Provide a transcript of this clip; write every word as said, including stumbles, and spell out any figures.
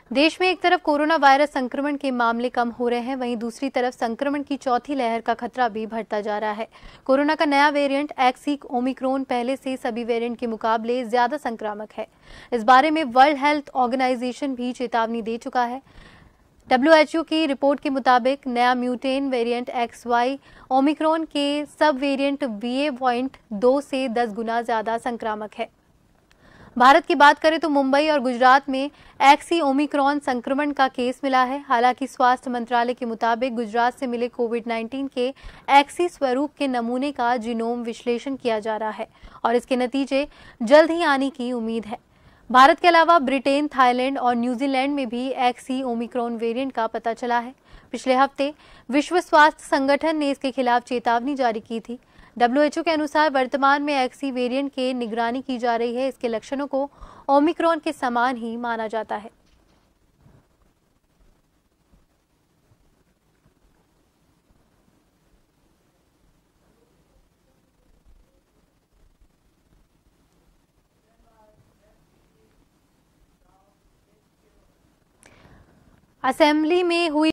देश में एक तरफ कोरोना वायरस संक्रमण के मामले कम हो रहे हैं, वहीं दूसरी तरफ संक्रमण की चौथी लहर का खतरा भी बढ़ता जा रहा है। कोरोना का नया वेरिएंट एक्सी ओमिक्रॉन पहले से सभी वेरिएंट के मुकाबले ज्यादा संक्रामक है। इस बारे में वर्ल्ड हेल्थ ऑर्गेनाइजेशन भी चेतावनी दे चुका है। डब्ल्यू एच ओ की रिपोर्ट के मुताबिक नया mutant variant X Y omicron के सब वेरिएंट बी ए पॉइंट दो से दस गुना ज्यादा संक्रामक है। भारत की बात करें तो मुंबई और गुजरात में एक्सी ओमिक्रॉन संक्रमण का केस मिला है। हालांकि स्वास्थ्य मंत्रालय के मुताबिक गुजरात से मिले कोविड नाइन्टीन के एक्सी स्वरूप के नमूने का जीनोम विश्लेषण किया जा रहा है और इसके नतीजे जल्द ही आने की उम्मीद है। भारत के अलावा ब्रिटेन, थाईलैंड और न्यूजीलैंड में भी एक्सी ओमिक्रॉन वेरिएंट का पता चला है। पिछले हफ्ते विश्व स्वास्थ्य संगठन ने इसके खिलाफ चेतावनी जारी की थी। डब्ल्यू एच ओ के अनुसार वर्तमान में एक्सी वेरिएंट के निगरानी की जा रही है। इसके लक्षणों को ओमिक्रॉन के समान ही माना जाता है। असेंबली में हुई